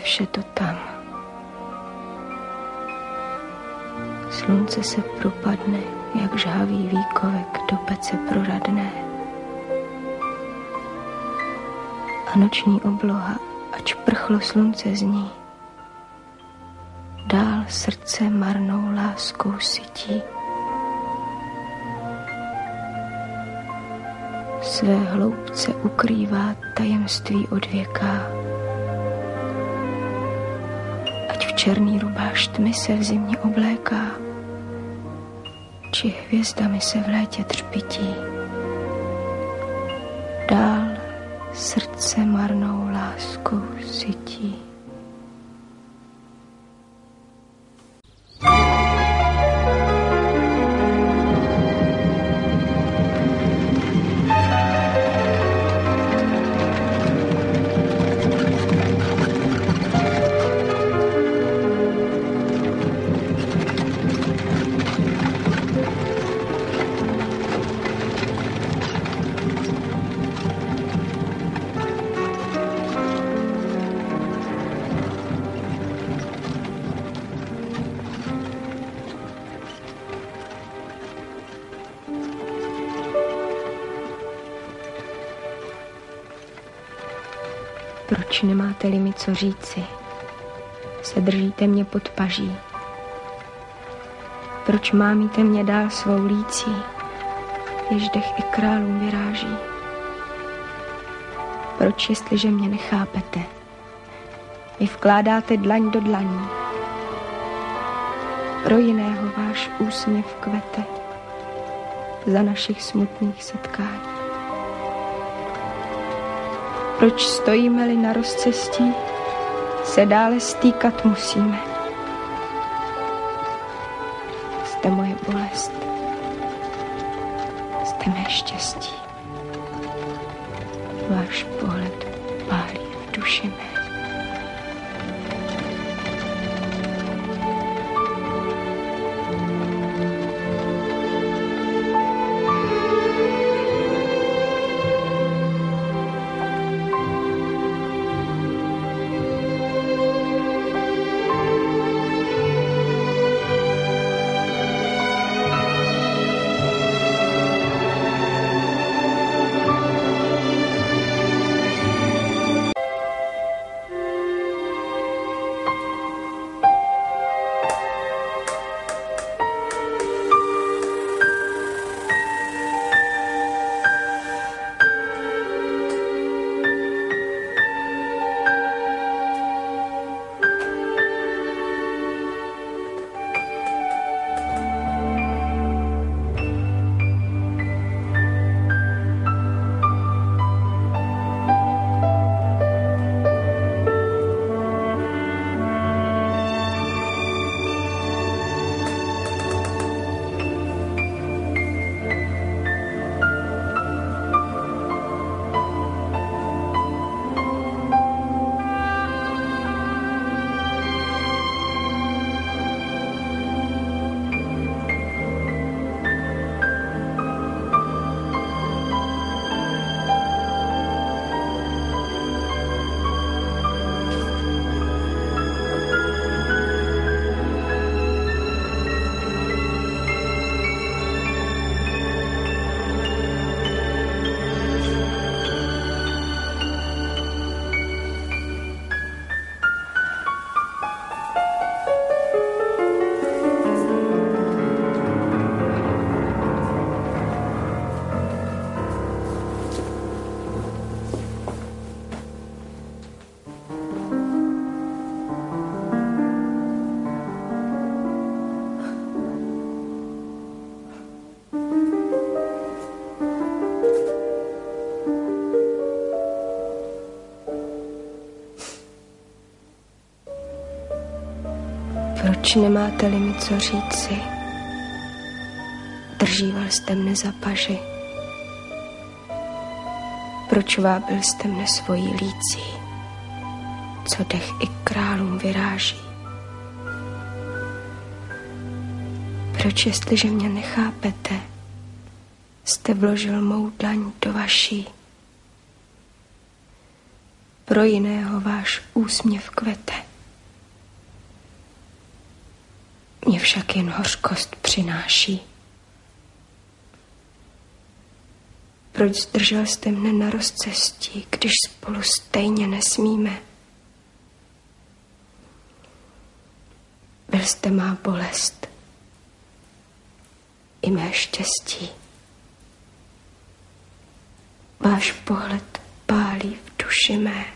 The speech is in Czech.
vše to tam. Slunce se propadne, jak žhavý výkovek do pece proradné. A noční obloha, ač prchlo slunce z ní, dál srdce marnou láskou sytí. Své hloubce ukrývá tajemství odvěká. Ať v černý rubáš tmy se v zimě obléká, či hvězdami se v létě třpití. Dál srdce marnou láskou sytí. Proč nemáte-li mi co říci? Se držíte mě pod paží. Proč mámíte mě dál svou lící, jež dech i králům vyráží? Proč, jestliže mě nechápete, mi vkládáte dlaň do dlaní? Pro jiného váš úsměv kvete za našich smutných setkání. Proč stojíme-li na rozcestí, se dále stýkat musíme. Jste moje bolest, jste mé štěstí. Váš pohled pálí v duši mé. Proč nemáte-li mi co říci? Držíval jste mne za paži. Proč vábil jste mne svojí lící, co dech i králům vyráží? Proč, jestliže mě nechápete, jste vložil mou dlaň do vaší? pro jiného váš úsměv kvete. Mně však jen hořkost přináší. Proč zdržel jste mne na rozcestí, když spolu stejně nesmíme? Byl jste má bolest i mé štěstí. Váš pohled pálí v duši mé.